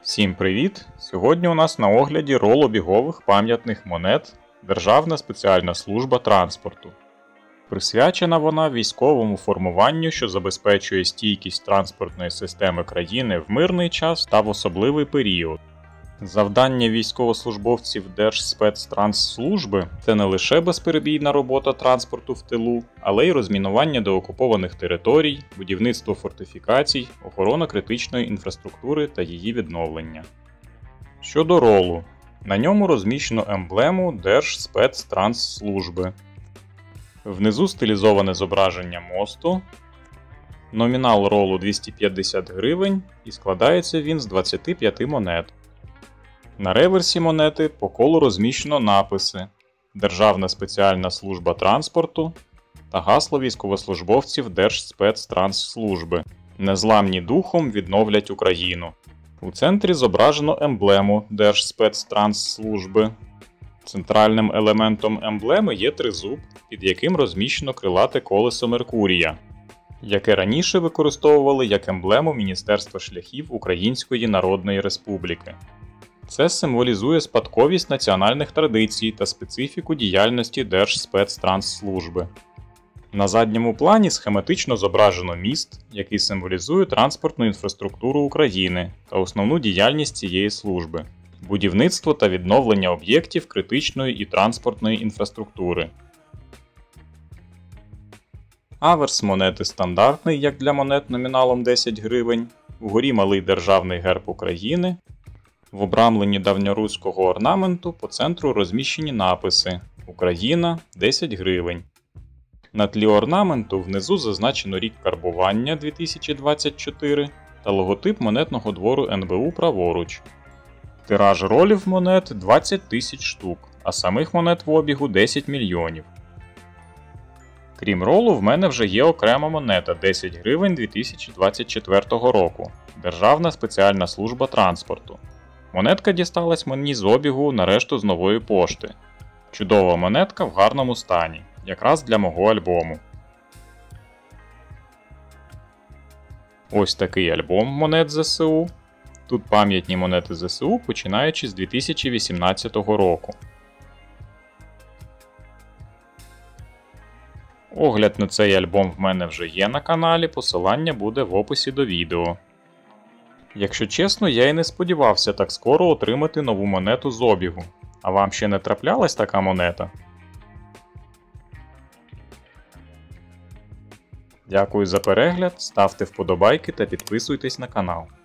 Всім привіт! Сьогодні у нас на огляді рол обігових пам'ятних монет Державна спеціальна служба транспорту. Присвячена вона військовому формуванню, що забезпечує стійкість транспортної системи країни в мирний час та в особливий період. Завдання військовослужбовців Держспецтрансслужби – це не лише безперебійна робота транспорту в тилу, але й розмінування деокупованих територій, будівництво фортифікацій, охорона критичної інфраструктури та її відновлення. Щодо ролу. На ньому розміщено емблему Держспецтрансслужби. Внизу стилізоване зображення мосту. Номінал ролу 250 гривень і складається він з 25 монет. На реверсі монети по колу розміщено написи Державна спеціальна служба транспорту та гасло військовослужбовців Держспецтрансслужби «Незламні духом відновлять Україну». У центрі зображено емблему Держспецтрансслужби. Центральним елементом емблеми є тризуб, під яким розміщено крилате колесо Меркурія, яке раніше використовували як емблему Міністерства шляхів Української Народної Республіки. Це символізує спадковість національних традицій та специфіку діяльності Держспецтрансслужби. На задньому плані схематично зображено міст, який символізує транспортну інфраструктуру України та основну діяльність цієї служби – будівництво та відновлення об'єктів критичної і транспортної інфраструктури. Аверс монети стандартний, як для монет номіналом 10 гривень, вгорі малий державний герб України. В обрамленні давньоруського орнаменту по центру розміщені написи «Україна 10 гривень». На тлі орнаменту внизу зазначено рік карбування 2024 та логотип монетного двору НБУ праворуч. Тираж ролів монет 20 тисяч штук, а самих монет в обігу 10 мільйонів. Крім ролу, в мене вже є окрема монета 10 гривень 2024 року – Державна спеціальна служба транспорту. Монетка дісталась мені з обігу на решту з нової пошти. Чудова монетка в гарному стані, якраз для мого альбому. Ось такий альбом монет ЗСУ. Тут пам'ятні монети ЗСУ, починаючи з 2018 року. Огляд на цей альбом в мене вже є на каналі, посилання буде в описі до відео. Якщо чесно, я і не сподівався так скоро отримати нову монету з обігу. А вам ще не траплялась така монета? Дякую за перегляд, ставте вподобайки та підписуйтесь на канал.